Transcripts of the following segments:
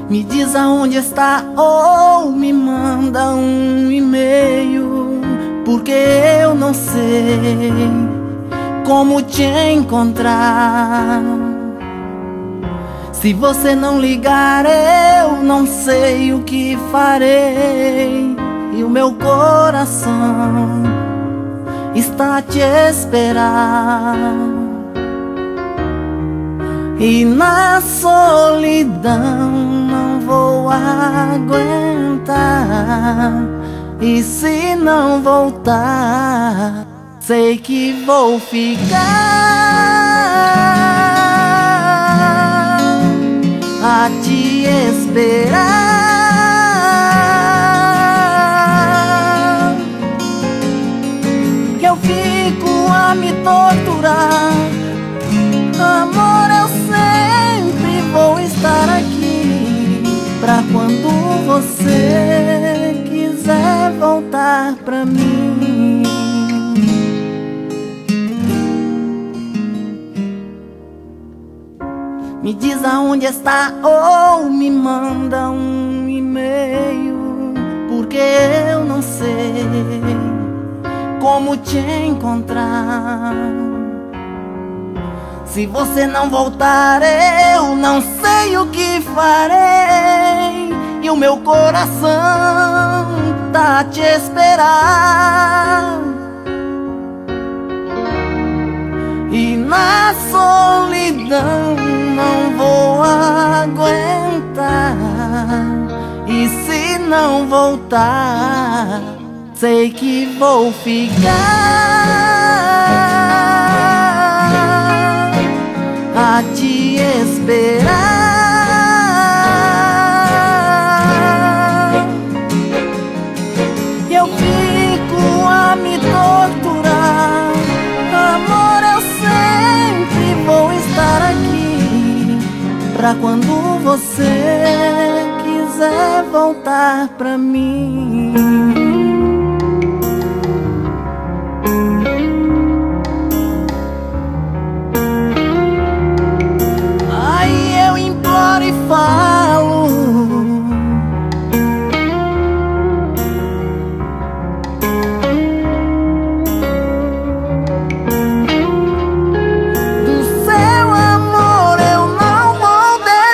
Me diz aonde está ou me manda um e-mail, porque eu não sei como te encontrar. Se você não ligar, eu não sei o que farei, e o meu coração está a te esperar. E na solidão não vou aguentar, e se não voltar, sei que vou ficar a te esperar. Que eu fico a me torturar. Amor, eu sempre vou estar aqui pra quando você quiser voltar pra mim. Me diz aonde está ou me manda um e-mail, porque eu não sei como te encontrar. Se você não voltar, eu não sei o que farei, e o meu coração tá a te esperar. E na solidão não vou aguentar, e se não voltar, sei que vou ficar a te esperar. Eu fico a me torturar. Amor, eu sempre vou estar aqui pra quando você quiser voltar pra mim. E falo do seu amor, eu não vou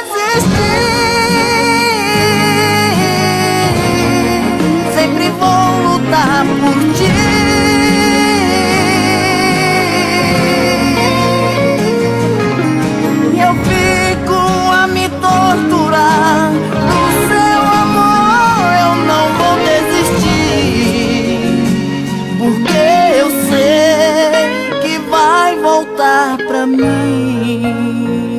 desistir. Sempre vou lutar por ti. Eu fico a me torturar. Do seu amor eu não vou desistir, porque eu sei que vai voltar pra mim.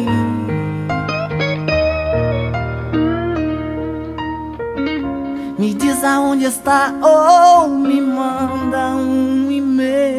Me diz aonde está ou me manda um e-mail,